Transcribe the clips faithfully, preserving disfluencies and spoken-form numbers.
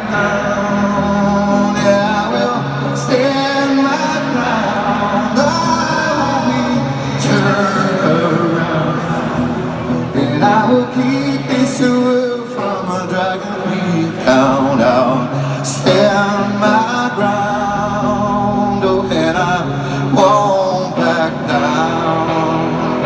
down. Yeah, I will stand my ground. I won't be turned around, and I will keep this world from a dragging me down. I'll stand my ground, oh, and I won't back down.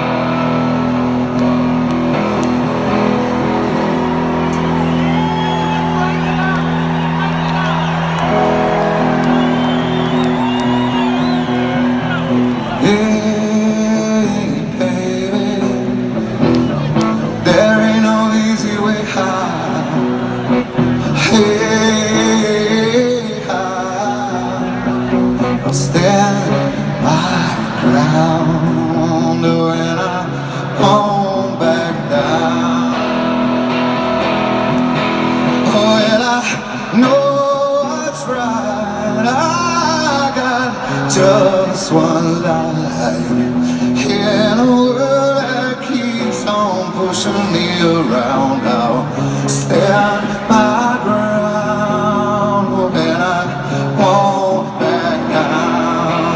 I'll stand my ground, oh, and I won't back down. Oh, and I know what's right. I got just one life in a world that keeps on pushing me around. I'll stand my ground, oh, and I won't back down.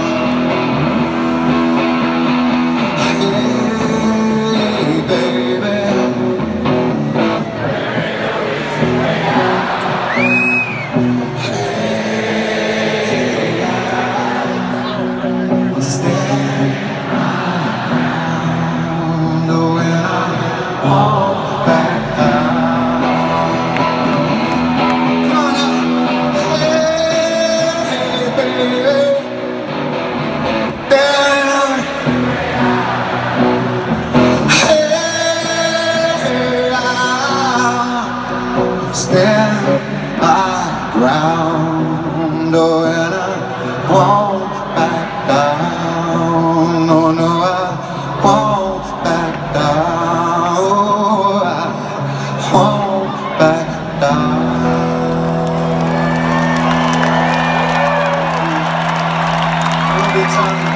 Hey, baby, hey, I'll stand my ground, oh, and I won't back down. Stand my ground, oh, and I won't back down. Oh, no, I won't back down. Oh, I won't back down. One more time.